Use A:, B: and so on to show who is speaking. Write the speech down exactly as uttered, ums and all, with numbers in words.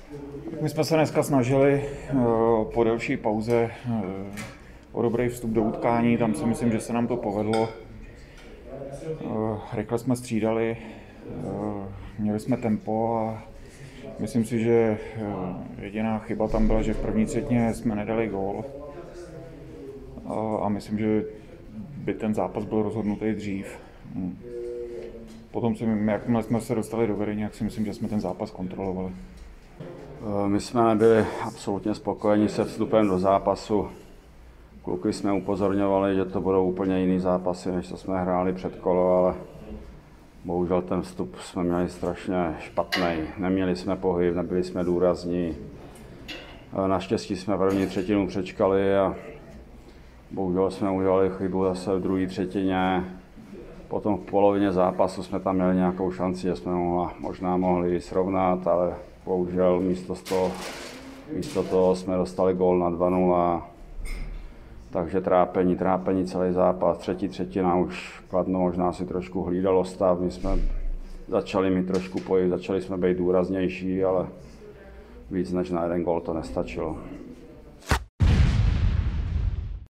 A: My jsme se dneska snažili po delší pauze o dobrý vstup do utkání, tam si myslím, že se nám to povedlo. Rychle jsme střídali, měli jsme tempo a myslím si, že jediná chyba tam byla, že v první třetině jsme nedali gól. A myslím, že by ten zápas byl rozhodnutý dřív. Potom, si, jakmile jsme se dostali do vedení, jak si myslím, že jsme ten zápas kontrolovali.
B: My jsme nebyli absolutně spokojeni se vstupem do zápasu. Kluky jsme upozorňovali, že to budou úplně jiný zápasy, než co jsme hráli před kolo, ale bohužel ten vstup jsme měli strašně špatný. Neměli jsme pohyb, nebyli jsme důrazní. Naštěstí jsme první třetinu přečkali a bohužel jsme udělali chybu zase v druhé třetině. Potom v polovině zápasu jsme tam měli nějakou šanci, že jsme mohla, možná mohli srovnat, ale bohužel místo toho, místo toho jsme dostali gól na dva nula. Takže trápení, trápení celý zápas. Třetí třetina už Kladno možná si trošku hlídalo stav. My jsme začali mít trošku pohyb, začali jsme být důraznější, ale víc než na jeden gól to nestačilo.